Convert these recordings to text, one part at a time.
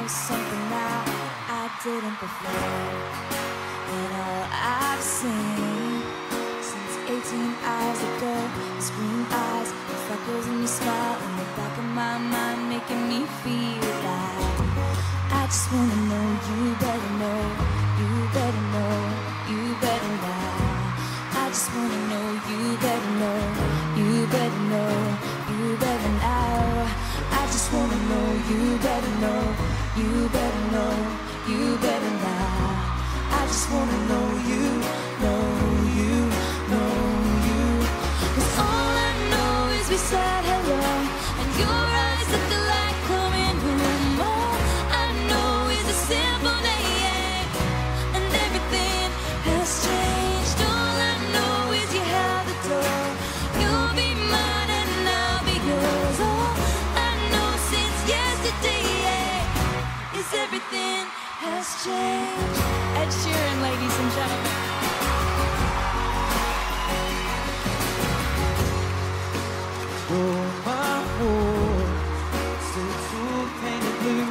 something now I didn't before. And all I've seen since 18 hours ago is green eyes and freckles and your smile in the back of my mind, making me feel like I just wanna know you better know, you better know, you better now. I just wanna know you better know, you better know, you better now. I just wanna know you better know, you better know, you better now. I just wanna know you, know you, know you. 'Cause all I know is we said hello, and your eyes look like coming home. All I know is a simple name, and everything has changed. All I know is you have the door. You'll be mine and I'll be yours. All I know since yesterday is everything has changed. Ed Sheeran, ladies and gentlemen. Oh, my world, still too painted blue,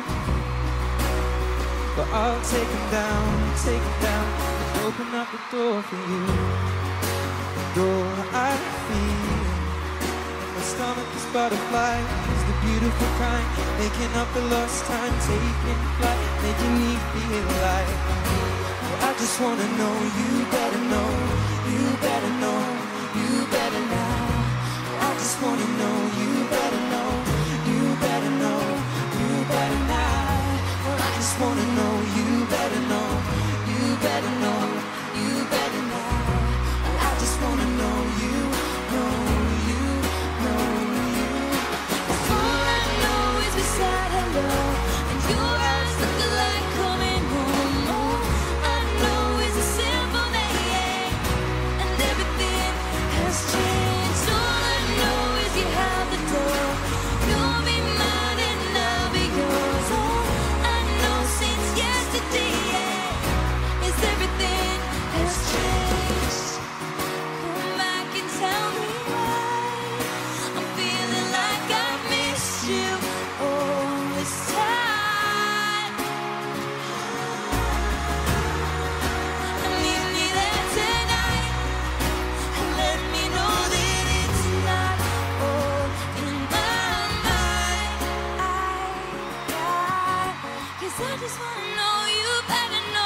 but I'll take it down, and open up the door for you. The door I feel, and my stomach is butterflies, the beautiful kind, making up the lost time, taking flight, making me feel like I just wanna know you better know, you better know, you better now. I just wanna know you better know, you better know, you better now. I just wanna know you better know, you better know, you better now. I just wanna know you, know you, know you. All I know is we said hello, and your eyes look like coming home. All I know is a simple name, and everything has changed. All I know is you have the door. You'll be mine and I'll be yours. All I know since yesterday is everything has changed. Come back and tell me why I'm feeling like I missed you all this time. And leave me there tonight and let me know that it's not all in my mind. 'Cause I just wanna know you better know.